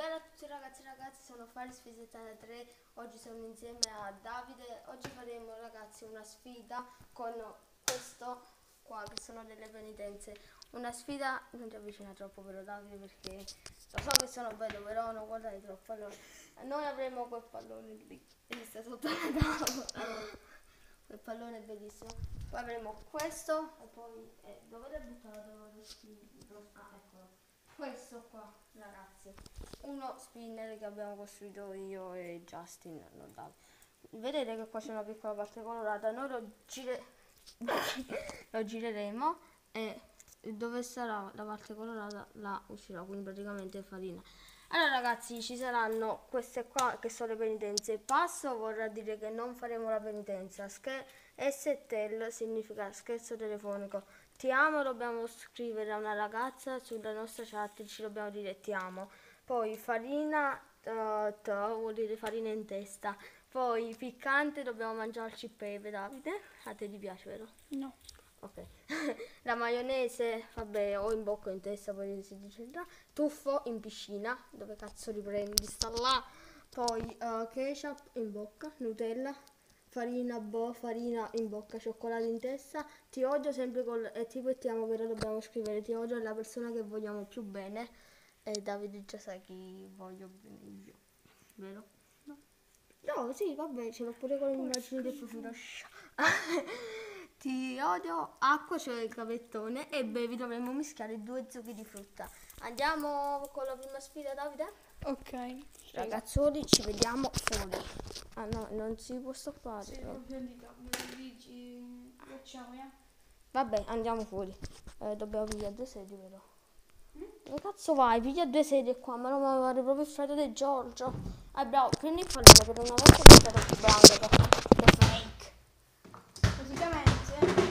Bella a tutti ragazzi e ragazzi, sono Faris 73, oggi sono insieme a Davide. Oggi faremo ragazzi una sfida con questo qua che sono delle penitenze. Una sfida, non ti avvicina troppo però Davide perché lo so che sono bello però non guardare troppo. Allora, noi avremo quel pallone lì, che sta sotto la tavola. Quel pallone è bellissimo. Poi avremo questo e poi dove l'hai buttato? Ah, eccolo. Questo qua ragazzi, uno spinner che abbiamo costruito io e Justin, non Dav. Vedete che qua c'è una piccola parte colorata, noi lo gireremo e dove sarà la parte colorata la uscirà, quindi praticamente è farina. Allora ragazzi, ci saranno queste qua che sono le penitenze. Passo vorrà dire che non faremo la penitenza. STL significa scherzo telefonico. Ti amo, dobbiamo scrivere a una ragazza sulla nostra chat, ci dobbiamo dire ti amo. Poi farina, vuol dire farina in testa. Poi piccante, dobbiamo mangiarci pepe, Davide. A te ti piace, vero? No. Ok. La maionese, vabbè, o in bocca o in testa, poi si dice là. Tuffo in piscina, dove cazzo riprendi? Sta là. Poi ketchup in bocca, Nutella. Farina, farina in bocca, cioccolato in testa. Ti odio sempre e ti mettiamo, però dobbiamo scrivere ti odio è la persona che vogliamo più bene. E Davide già sa chi voglio bene io, vero? No. No, sì, vabbè, ce l'ho pure con l'immagine del profilo. Ti odio, acqua, cioè il gavettone, e bevi, dovremmo mischiare 2 zucchi di frutta. Andiamo con la prima sfida, Davide? Ok. Ragazzoli, ci vediamo fuori. Ah no, non si può stoppare. Sì, proprio me lo dici, facciamo, ya? Vabbè, andiamo fuori. Dobbiamo pigliare 2 sedie, però. Dove cazzo vai? Piglia 2 sedie qua, ma non mi pare proprio il fratello di Giorgio. Ah, bravo, prendi il pallone per una volta che stato più grande che fake. Praticamente.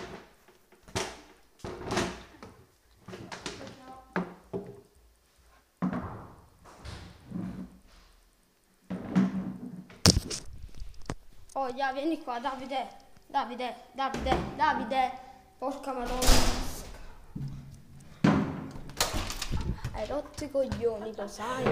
Oh, ya, vieni qua, Davide. Davide. Porca madonna. Hai rotto i coglioni, lo sai?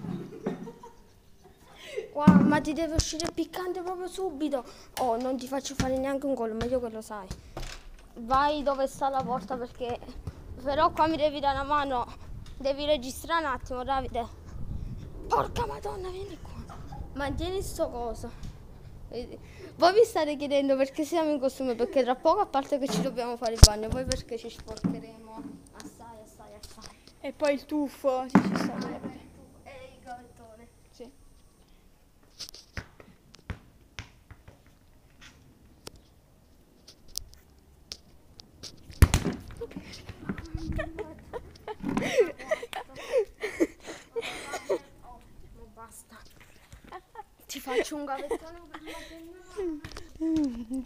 Wow, ma ti deve uscire piccante proprio subito. Oh, non ti faccio fare neanche un gol, meglio che lo sai. Vai dove sta la porta perché... Però qua mi devi dare una mano. Devi registrare un attimo, Davide. Porca madonna, vieni qua. Mantieni sto coso. Voi vi state chiedendo perché siamo in costume, perché tra poco, a parte che ci dobbiamo fare il bagno, poi perché ci sporcheremo assai. E poi il tuffo, sì, ci sta. E il gavettone. Sì. Oh, basta. Ti faccio un gavettone per la penna.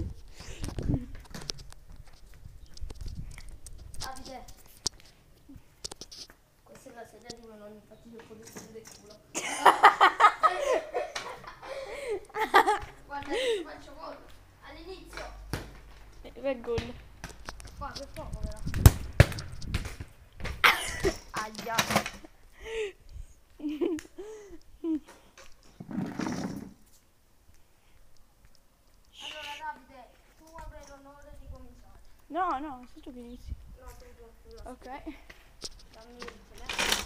Davide, questa è la sedia di mio nonno, infatti io potessi del culo. Guarda, ti faccio gol all'inizio. Per gol. Qua per poco però. Aia. Allora Davide, tu avrai l'onore di cominciare. No, sei tu che inizi. No, tu. Ok. Dammi il telefono.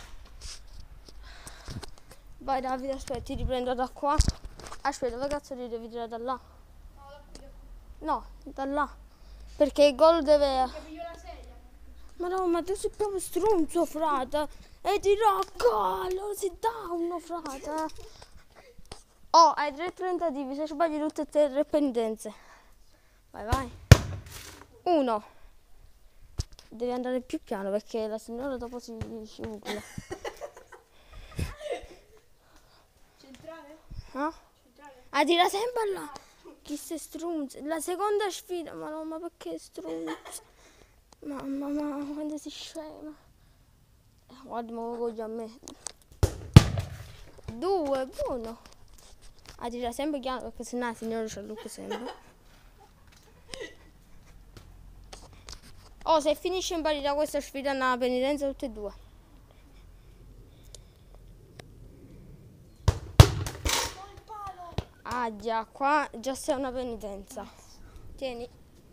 Vai Davide, aspetta, ti riprendo da qua. Aspetta, dove cazzo ti devi tirare da là? No, da qui. No, da là. Perché il gol deve... Piglio la sedia. Ma no, ma tu sei proprio strunzo, frate. E ti raccolo, si dà uno, frate. Oh, hai 3 tentativi, se sbagli tutte e 3 penitenze. Vai. 1. Devi andare più piano perché la signora dopo si scivola. Centrale? Ah? Centrale? Ah, tira sempre là. Chi sei strunzo? La seconda sfida, ma no, ma perché strunzo? Mamma, quando si scema. Guarda, ma voglio a me. 2, buono. Ah, tira sempre piano perché sennò la signora ci allucca sempre. Oh, se finisce in pari da questa sfida, una penitenza tutte e 2. Ah già, qua già sei una penitenza. Tieni.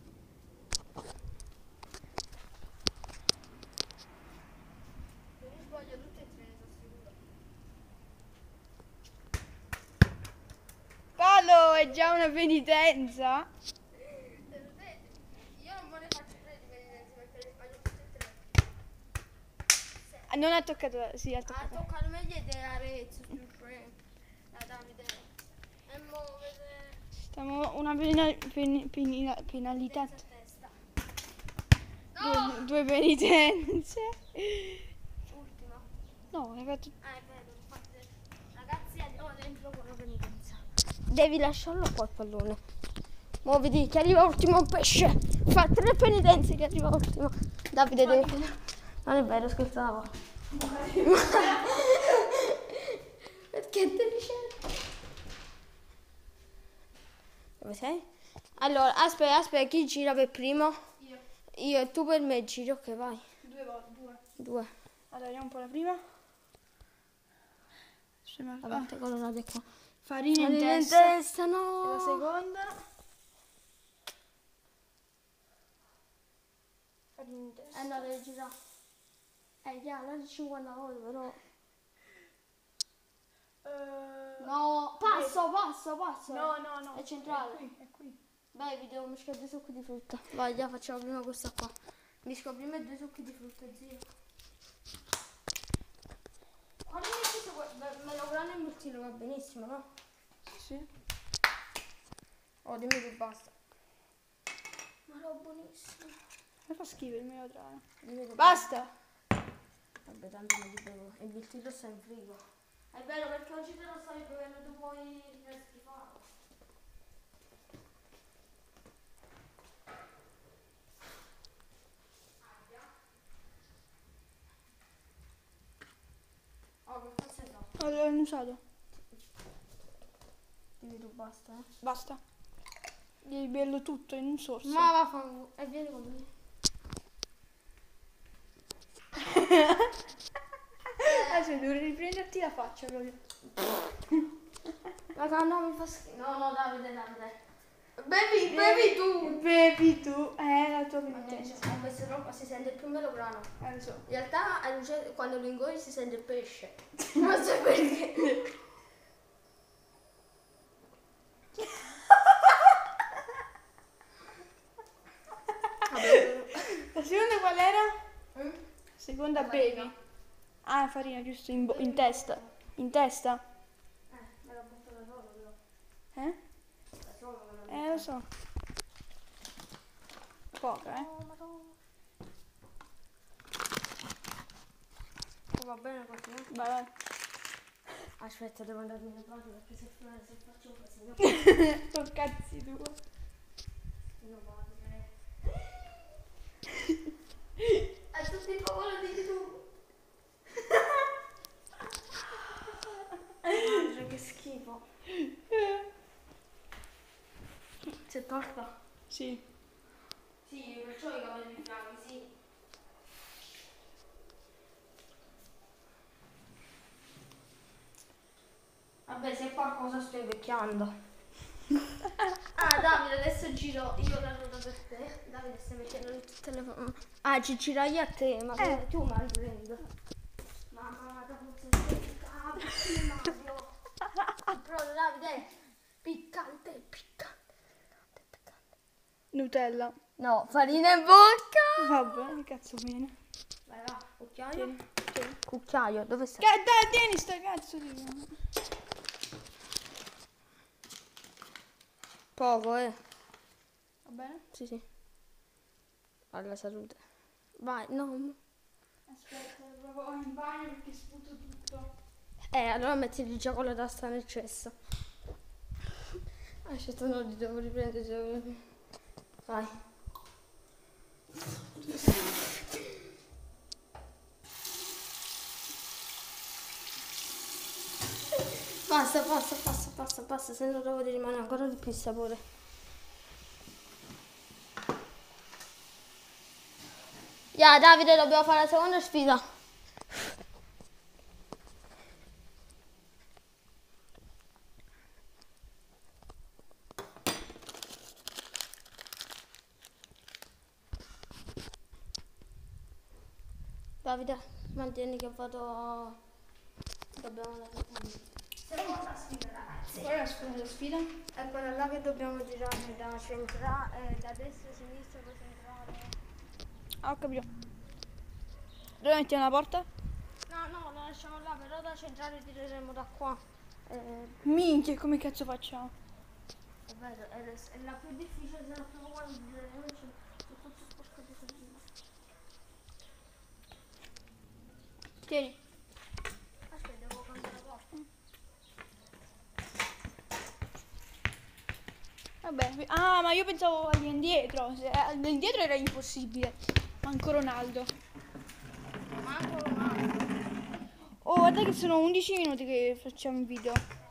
Se non sbaglio tutte e tre, sono sicuro. Paolo, è già una penitenza. Io non me ne faccio tre di penitenze perché le sbaglio tutte e tre. Non ha toccato, sì, ha Ah, toccato. toccano meglio di Arezzo sul frame. Davide. E muovere. Stiamo una penalità. Penitenza a testa. No! Due penitenze. Ultima. No, hai fatto... Ah, è vero, infatti. Ragazzi, andiamo dentro con la penitenza. Devi lasciarlo qua il pallone. Muoviti, che arriva ultimo un pesce. Fa 3 penitenze che arriva ultimo. Davide, devi... Non è vero, scherzavo. Perché devi scegliere? Dove sei? Allora, aspetta, chi gira per primo? Io. Io e tu per me giri, ok, vai. Due volte, due. 2. Allora, vediamo un po' la prima. La parte colorata è qua. Farina in Farina in testa. testa, E no. la seconda. Farina in testa. No, devi girare. Già, la 59 però. No, passo. No. È centrale. È qui. Dai, vi devo mischiare 2 succhi di frutta. Vai, già facciamo prima questa qua. Misco prima 2 succhi di frutta, zio. Quando metti se melograno e mirtillo va benissimo, no? Sì. Oh, dimmi che basta. Ma va buonissimo. Mi fa schifo il melodrama. Dimmi che Basta! Vabbè, tanto non li bevo. E il mirtillo sta in frigo. È vero, perché oggi te lo stai bevendo, tu poi resti farlo. Oh, che cazzo è fatto? L'ho usato. Dimmi tu basta, eh. Basta. Devi berlo tutto in un sorso. Ma vaffanculo. E vieni con me. Adesso devo riprenderti la faccia proprio. Raga, no, mi fa schifo. No, Davide. Bevi tu. Bevi tu. La tua penitenza. Con questa roba si sente più melograno. Lo so. In realtà quando lo ingoi si sente il pesce. Non so perché. La seconda qual era? Mm? Seconda La farina. bevi. Ah, farina, giusto, in testa. In testa? Me l'ho fatto da solo però. Eh? Da solo me l'ho Lo so. Poca, Va bene così, eh? Vai. Aspetta, devo andare in bagno perché se faccio un casino. Sono cazzi tu. Non vado, a tutti i popoli di tu. Che schifo. C'è torta? Sì. Sì, perciò i capelli bianchi, sì. Vabbè, se qualcosa sto invecchiando. Ah, Davide, adesso giro io la ruota per te. Davide, stai mettendo tutte le... Ah, ci girai io a te, ma tu mi riprendo. Mamma, da puzza di Mario. Però, Davide, piccante. Nutella. No, farina in bocca. Vabbè, che cazzo viene? Vai, va, cucchiaio. Tieni. Cucchiaio, dove sei? Dai, tieni sta cazzo di... Poco, Va bene? Sì. Alla salute. Vai, no. Aspetta, proprio in bagno perché sputo tutto. Allora mettili già con la testa nel cesso. Aspetta, no, li devo riprendere. Vai. Basta, se no dopo ti rimane ancora di più il sapore. Davide, dobbiamo fare la seconda sfida. Davide, mantieni che vado. Dobbiamo andare a seconda sfida, ragazzi. Qual è la sfida? È quella là che dobbiamo girare da centrale, da destra a sinistra, poi centrale. Ah, ho capito. Dove mettiamo la porta? No, la lasciamo là, però da centrale tireremo da qua. Minchia, come cazzo facciamo? È vero, è la più difficile, se la prima quando gireremo c'è tutto sporco di casino. Tieni. Aspetta, devo cambiare la porta. Vabbè, ah, ma io pensavo all'indietro. All'indietro era impossibile. Manco Ronaldo. Manco Ronaldo. Oh, guarda che sono 11 minuti che facciamo il video.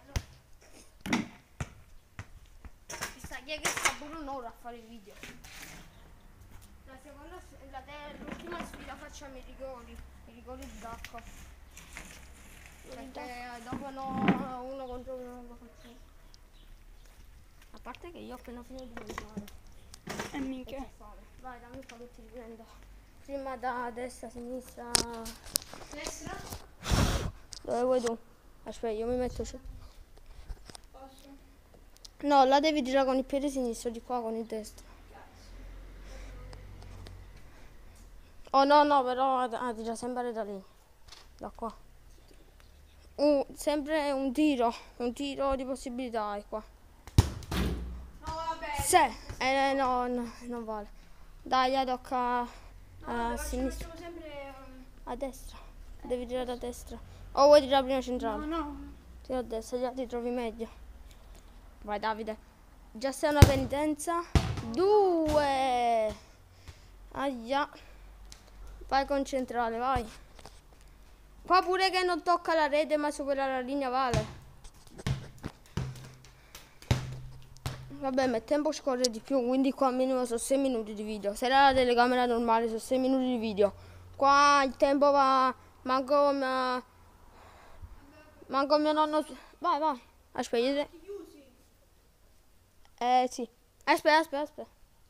Chissà chi è che sta pure un'ora a fare il video. L'ultima sfida facciamo i rigori d'acqua. Perché dopo no, uno contro uno non lo facciamo. A parte che io ho appena finito di mangiare. Minchia. Vai, dammi fa che ti riprendo. Prima da destra, sinistra. Destra? Dove vuoi tu? Aspetta, io mi metto su. Posso? No, là devi girare con il piede sinistro, di qua con il destro. Oh no, però tira sempre da lì. Da qua. Sempre un tiro di possibilità è qua. No, vabbè. Se, no, non vale. Dai, tocca a sinistra. Facciamo sempre... A destra. Devi girare a destra. O vuoi tirare prima centrale? No. Tira a destra, già ti trovi meglio. Vai Davide. Già sei una penitenza. 2. Aia. Vai con centrale, vai. Qua pure che non tocca la rete ma supera la linea vale. Vabbè, ma il tempo scorre di più, quindi qua minimo sono 6 minuti di video. Se era la telecamera normale sono 6 minuti di video. Qua il tempo va. Manco mio nonno. Vai. Aspetta. Sì. Aspetta.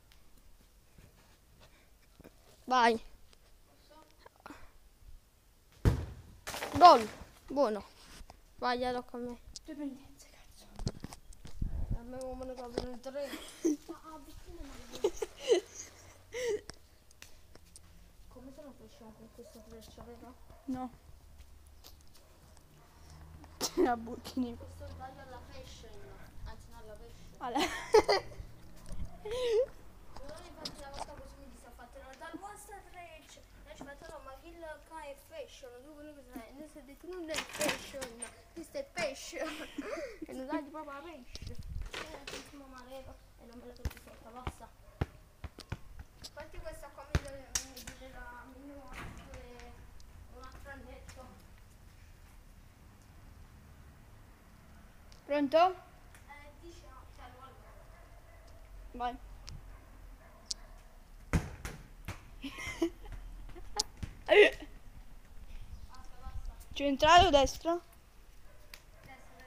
Vai. Gol. Buono. Vai, tocca a me. Dipendenza, cazzo. A me come ne caprono il 3. Come se non facciamo con questa freccia, vero? No. La buchini. Questo taglio alla fashion. Anzi, non alla fashion. Allora. Non infatti la volta così mi disaffatto dal vostro freccia. E ci mettono ma chi lo fa è fashion. Tu quello che sai. Noi siamo detto non è fashion. Questo è pesce. E non dai proprio la pesce. Tantissimo maleva. E non me la tocchi sotto, basta. Infatti questa qua mi durerà minimo un altro annetto. Pronto? Diciamo, allora. Vai. Basta. Centrale o destra? Destra.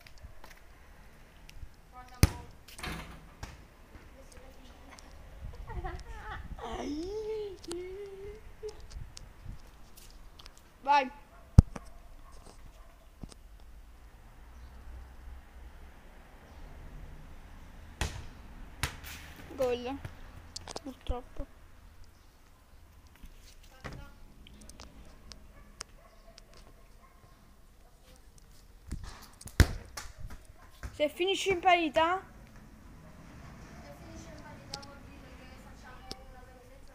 Guarda mo'. Vai. Gol. Purtroppo. Se finisci in parità, Se finisce in parità vuol dire che facciamo una penitenza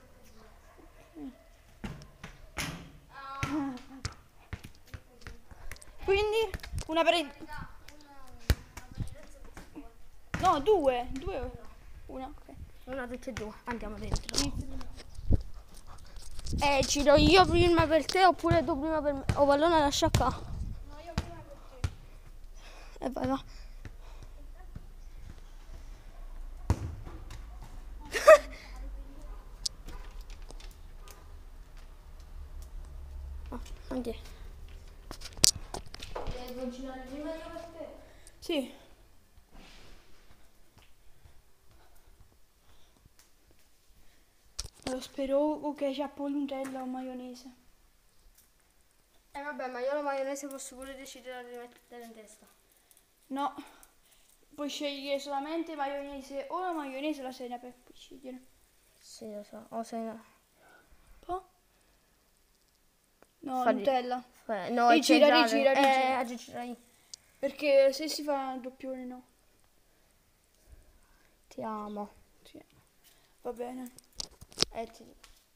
anche due. quindi una per... Una penitenza tutti e due. No, due. Una, ok. Una tutte e due. Andiamo dentro. Inizia. Ci do io prima per te oppure tu prima per me? O pallone lascia qua. No, io prima per te. E vai. Anche. Devo girare prima io per te? Sì. Lo spero che c'è polentella o maionese. Vabbè, ma io la maionese posso pure decidere di mettere in testa. No, puoi scegliere solamente maionese o la maionese o la senape. Puoi scegliere. Sì, lo so. O se no. Po'? No, Fa Nutella. No, è Rigira, centrale. rigira. Aggiungerai. Perché se si fa doppione no. Ti amo. Sì. Va bene. Ti...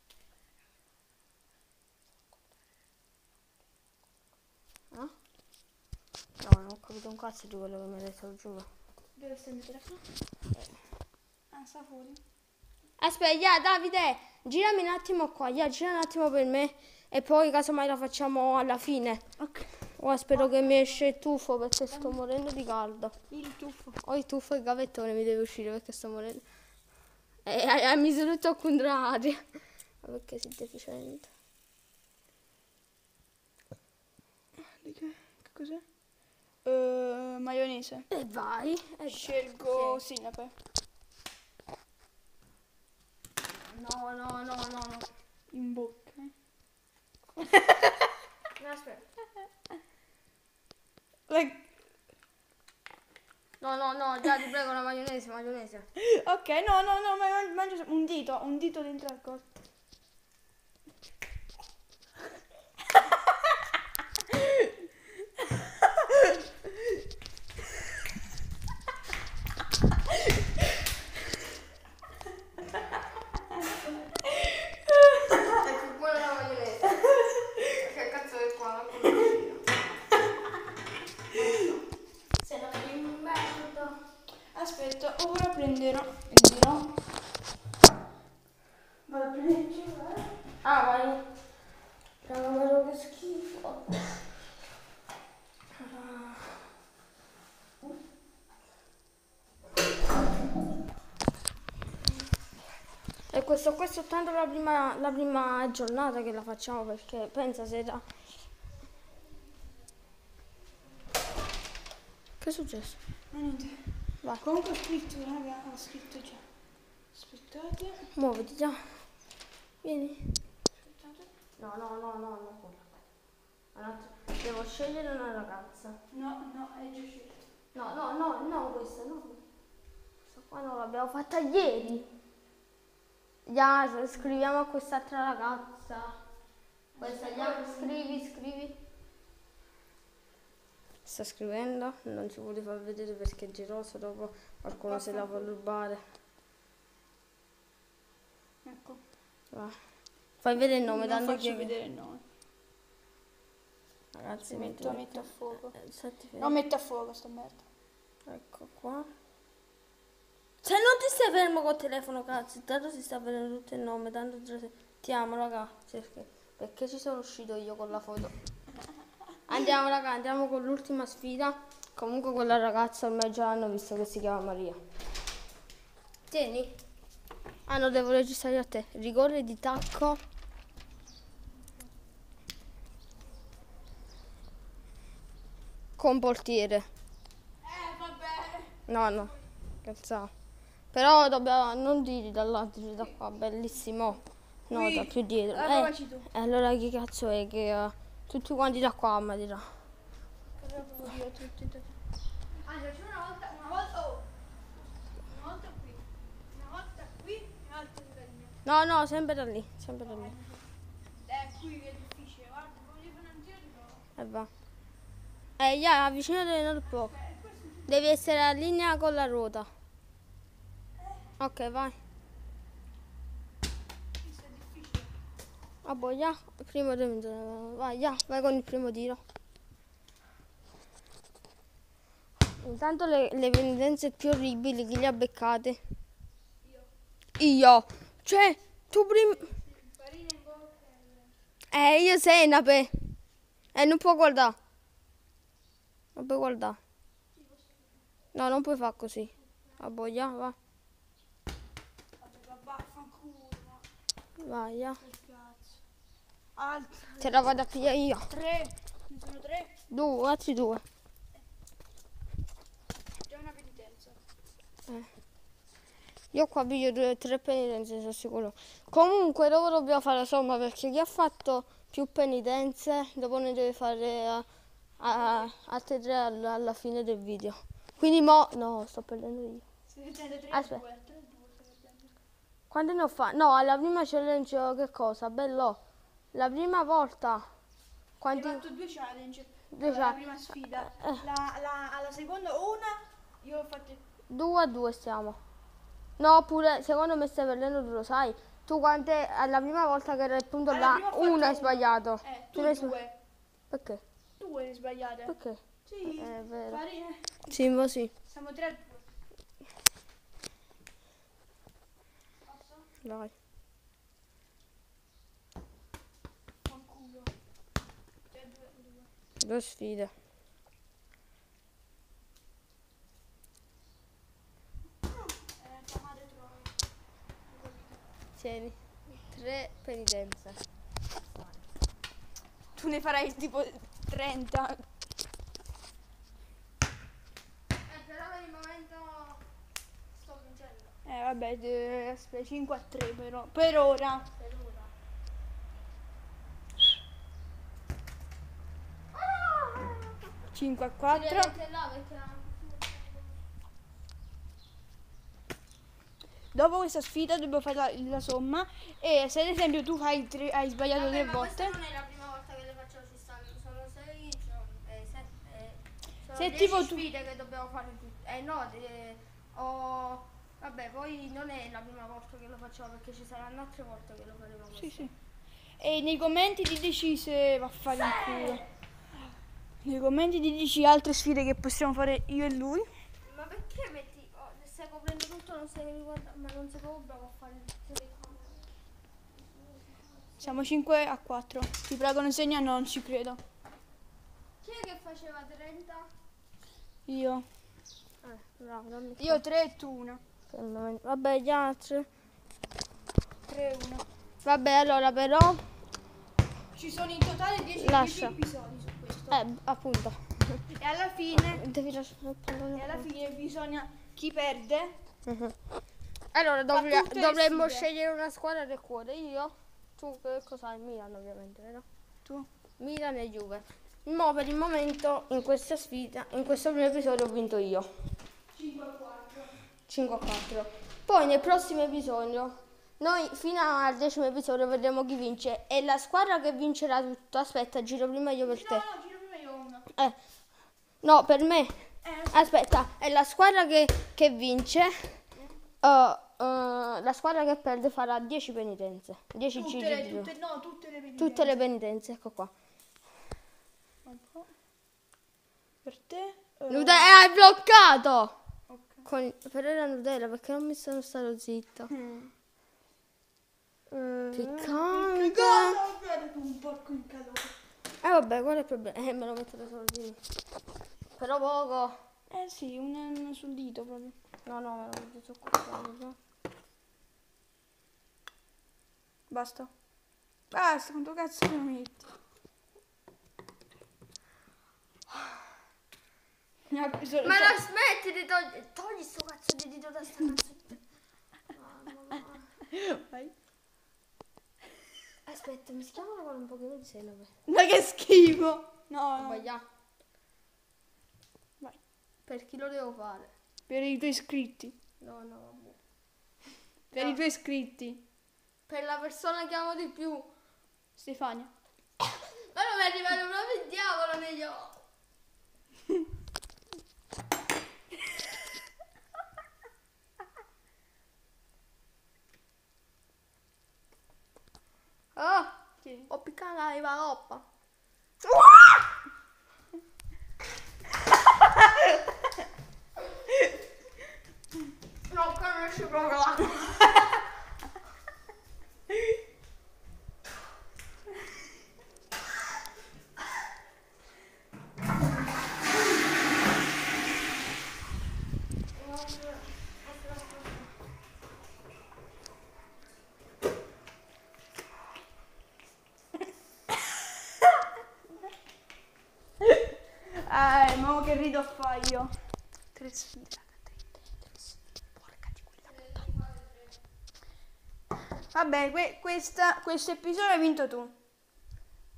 No, non ho capito un cazzo di quello che mi hai detto, lo giuro. Dove stai il telefono? Sta fuori. Aspetta, Davide, girami un attimo qua, gira un attimo per me e poi casomai la facciamo alla fine. Ok. Spero che mi esce il tuffo perché sto morendo di caldo. Il tuffo. Ho il tuffo e il gavettone mi deve uscire perché sto morendo. Mi sono tutto al contrario. Ma perché sei deficiente? Che cos'è? Maionese. E vai. Scelgo senape. No. In bocca. No, aspetta. No, già ti prego la maionese. Ok, no, ma mangio un dito dentro al corpo. È più buona la maionese. Che cazzo è qua? Se non mi merda. Aspetta, ora prenderò. Vado a prendere il cellulare. Ah, vai. Raga, che schifo. E questo è soltanto la prima giornata che la facciamo perché pensa se da... Che è successo? No, niente. Vai. Comunque ho scritto, raga, ho scritto già. Aspettate. Muoviti già. Vieni. Aspettate. No, non quella. Devo scegliere una ragazza. No, è già scelto. No, questa no. Questa qua non l'abbiamo fatta ieri. Scriviamo a quest'altra ragazza. Questa, scrivi. Sta scrivendo, non ci vuole far vedere perché è geloso, dopo qualcuno se la vuole rubare. Ecco. Va. Fai vedere il nome, Non tanto faccio che... vedere il nome. Ragazzi, Metto a fuoco. Senti, No, metto a fuoco sta merda. ecco qua. Se non ti stai fermo col telefono, cazzo, tanto si sta vedendo tutto il nome, tanto ti amo, raga. Perché ci sono uscito io con la foto? Andiamo, raga, andiamo con l'ultima sfida. Comunque quella ragazza ormai già hanno visto che si chiama Maria. Tieni. Ah, no, devo registrare a te. Rigore di tacco. Con portiere. Vabbè. No, cazzavo. Però dobbiamo, non dire dall'altro, da qua, bellissimo. No, Qui. da più dietro. Provaci tu. Allora chi cazzo è che tutti quanti da qua mi dirà. Allora provo io tutti. Anzi, facciamo una volta, oh. Una volta qui. Una volta qui e un'altra da lì. No, sempre da lì. Qui che è difficile, guarda, voglio fare un giro di prova. E va. Avvicinati un po'. Devi essere a linea con la ruota. Ok, vai. Questo è difficile. Boia, primo tiro. Vai con il primo tiro. Intanto le penitenze più orribili, chi le ha beccate? Io. Cioè, tu prima... Farina in bocca. Io senape. Non può guardare. Non puoi guardare. No, non puoi fare così. Boia, va. Vabbè, vaffanculo. Vai, Che cazzo. Altre. Te la vado a pigliare io. 3. Ne sono 3. Altri due. Già una penitenza. Io qua piglio 3 penitenze, sono sicuro. Comunque, dopo dobbiamo fare la somma perché chi ha fatto più penitenze, dopo ne deve fare altre 3 alla fine del video. Quindi no, sto perdendo io. Aspetta. Quando ne ho fatto? No, alla prima challenge che cosa? Bello. La prima volta. Hai Quanti? fatto 2 challenge. Due La prima sfida. Alla seconda una io ho fatto 2 a 2 stiamo. No, pure secondo me stai perdendo tu, lo sai. Tu quante alla prima volta che era il punto Alla là, prima ho fatto una hai una. sbagliato. tu ne hai 2. Perché? 2 le sbagliate. Perché? Sì. È vero. Farine. Sì, ma sì. Siamo 3 a 2. Posso? Vai. Fanculo. 3 a 2. 2 sfide. Tua madre trova. Tieni. 3 penitenze. Tu ne farai tipo 30. Però per il momento sto vincendo. Vabbè, aspetta, 5 a 3 però. Per ora. Per ora. 5 a Ti 4. devi mettere là perché Dopo questa sfida dobbiamo fare la somma. E se ad esempio tu hai sbagliato vabbè, 3 ma volte. questa non è la prima volta che le faccio, ci stanno, sono 6 giorni, 7, sono Se 10 tipo tu- sfide che dobbiamo fare tutte. Vabbè, poi non è la prima volta che lo facciamo perché ci saranno altre volte che lo faremo questo. Sì, sì. E nei commenti ti dici se va a fare il culo. Nei commenti ti dici altre sfide che possiamo fare io e lui. Ma perché metti, stai coprendo tutto, non sei guardando, ma non sei proprio bravo a fare le telecamere. Siamo 5 a 4. Ti prego, non segna, no, non ci credo. Chi è che faceva 30? Io. Bravo, dammi Io 3 e tu 1. vabbè, gli altri. 3 e 1. Vabbè, allora però, Ci sono in totale 10 Lascia. episodi su questo. appunto. E alla fine. Devi lasciare il pallone. E alla fine bisogna. Chi perde? Mhm. Allora, tutte le dovremmo sfide. scegliere una squadra del cuore. Io, tu che cosa hai? Milan ovviamente, vero? Tu. Milan e Juve. Mo per il momento in questa sfida, in questo primo episodio ho vinto io. 5 a 4. 5 a 4. Poi nel prossimo episodio, noi fino al 10° episodio vedremo chi vince. E la squadra che vincerà tutto, aspetta, giro prima io per te. No, giro prima io una. No, per me. Aspetta, è la squadra che vince. La squadra che perde farà 10 penitenze. 10 giri di giro. Tutte le penitenze. Tutte le penitenze, ecco qua. Un po'. Per te? Nutella, hai bloccato! Ok. Però era Nutella perché non mi sono stato zitto. Piccante. Guarda tu un porco in calore. Vabbè, qual è il problema? Me lo metto da solo di. Però poco. Sì, una sul dito proprio. No, me lo metto su qua. Basta. Basta, quanto cazzo lo metti? Mi ha preso Ma non smetti di togliere. Togli sto cazzo di dito da sta cazzo di. Mamma. Vai. Aspetta, mi schiamano con un pochino di seme. Ma che schifo. No. Sbagliato. Vai. Per chi lo devo fare? Per i tuoi iscritti. No, vabbè. Per i tuoi iscritti. Per la persona che amo di più. Stefania. Ma non mi è arrivato proprio il diavolo negli occhi. Oh, Sì. ho piccato la coppa. No, qua non esce proprio l'acqua. Ma che rido fa io. 3 sfide, porca di quella puttana. Vabbè, questo episodio hai vinto tu.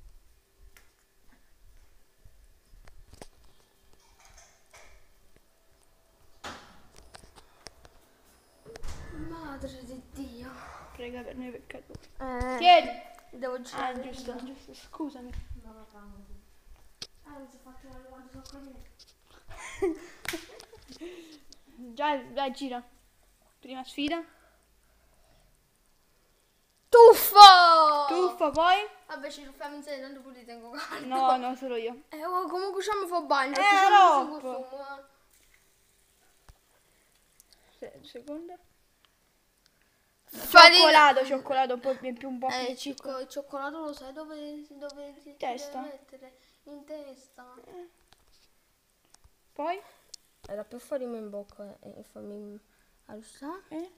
regola per noi peccatori. Eh, Tieni. Devo girare. Giusto, giusto, scusami. No, papà. Mi sono fatto male quando sono caduto. Già, dai, gira. Prima sfida. Tuffo! Tuffa, poi? Vabbè, ci tuffiamo insieme, tanto pure li tengo caldo. No, no, solo io. Oh, comunque ci fa bagno. Rob! Secondo. Cioccolato, poi più un po'. Il cioccolato lo sai dove ti Testa. devi mettere? In testa. Poi? Era per farmi in bocca e farmi arrostare.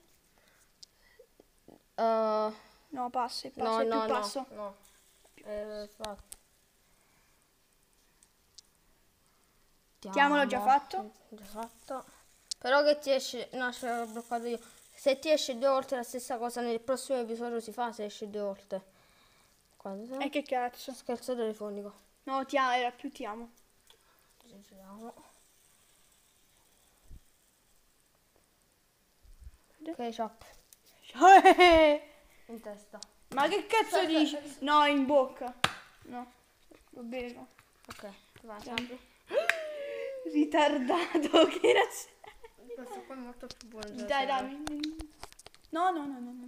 No, passo, è più passo. No. Fatto. Chiamo l'ho già fatto. Già fatto. Però che ti esce... No, ce l'ho bloccato io. Se ti esce 2 volte la stessa cosa nel prossimo episodio si fa se esce 2 volte. Quando? E che cazzo? Scherzo telefonico. No, ti amo, era più ti amo. Giriamo. Ketchup. In testa. Ma che cazzo dici? No, in bocca. No, lo bevo. Ok, vai, apri. Ritardato, che era... Questo qua è molto più buono. Dai, dai. No.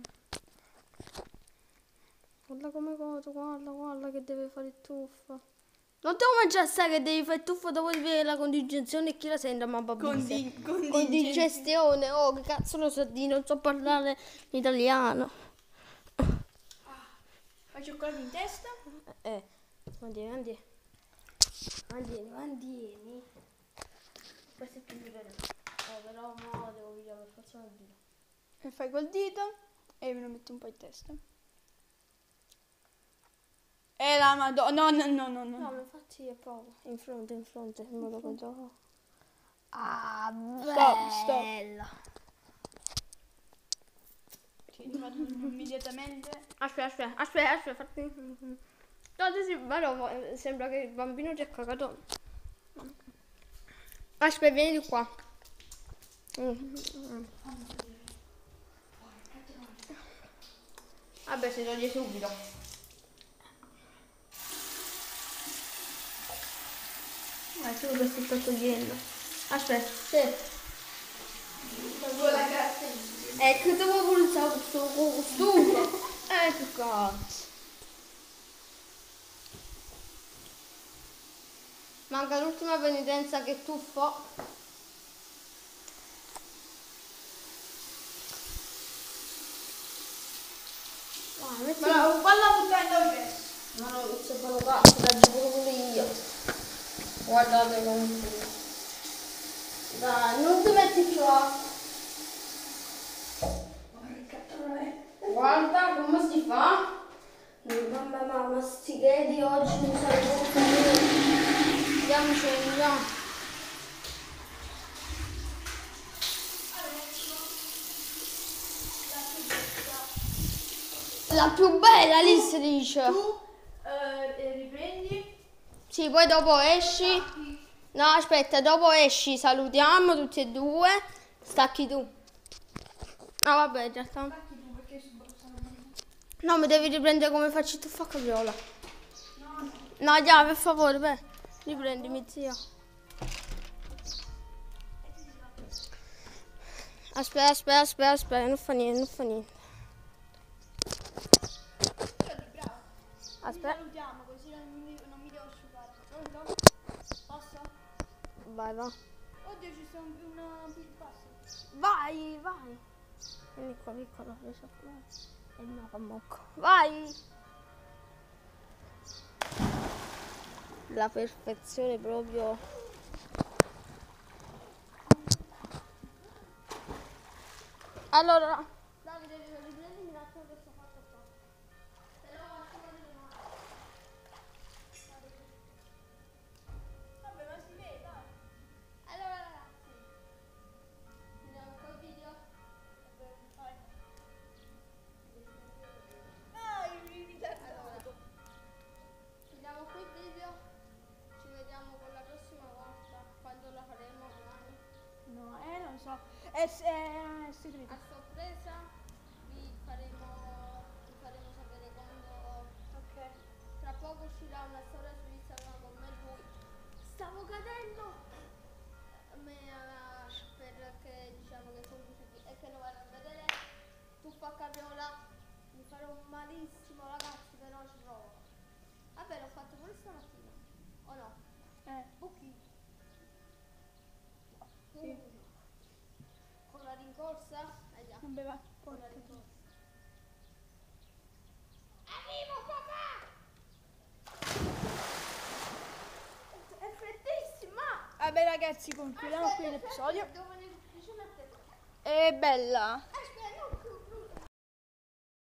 Guarda come cosa, guarda che deve fare il tuffo. Non te lo già sai che devi fare il tuffo dopo di vedere la condigestione e chi la sente, ma condigestione, oh che cazzo lo so di, non so parlare italiano. Fai cioccolato in testa? Mandieni. Questo è più diverso. Però mo devo pigliare per forza il dito. E fai col dito e me lo metti un po' in testa. E la madonna, no. No, infatti è proprio in fronte, in modo che gioco. Ah, Stop. Ti vado immediatamente. Aspetta, fatti. No, sì, ma no, sembra che il bambino ci ha cagato. Aspetta, vieni di qua. Vabbè, si toglie subito. Ma tu lo sto togliendo. Aspetta, sì. Ecco, devo pulsare questo stufo. Ecco cazzo. Manca l'ultima penitenza che tuffo. Ma quando buttare dove? Ma non c'è proprio cazzo, la giro pure io. Guardate come. Dai, non ti metti più a. Guarda come si fa. Mamma, sti di oggi mi sa che andiamoci via. La più bella lì si dice. Tu riprendi. Sì, poi dopo esci. No, aspetta, dopo esci, salutiamo tutti e due. Stacchi tu. Ah, vabbè, già sta. No, mi devi riprendere come faccio tu fa capriola. No, andiamo, per favore, beh. Riprendimi, zio. Aspetta, non fa niente. Aspetta. Salutiamo così non mi devo asciugare. Pronto? Posso? Vai. Oddio, ci sono una passo. Vai. Vieni qua, piccolo, riesci a fare. E no, fa mocco. Vai! La perfezione proprio. Allora, Davide, riprendimi un attimo che sto fatto qua. Se no faccio le mani. Vabbè, ma si vede, dai. Allora ragazzi, vediamo col video. Vai. Dai, mi ritardato. Chiudiamo qui il video. Ci vediamo con la prossima volta. Quando la faremo domani. No, non so. È segreto. A sorpresa vi faremo uscirà una storia su Instagram con me e lui. Stavo cadendo perché diciamo che sono così e che lo vado a vedere tuffa a capriola. Mi farò malissimo ragazzi, però ci provo. Vabbè, l'ho fatto pure stamattina. O no? Buchi. Sì. Con la rincorsa? Già. Vabbè, va. Con la Porca. rincorsa. Arrivo papà! È freddissima! Vabbè ragazzi, concludiamo qui l'episodio. Dove ne vicino a te? È bella.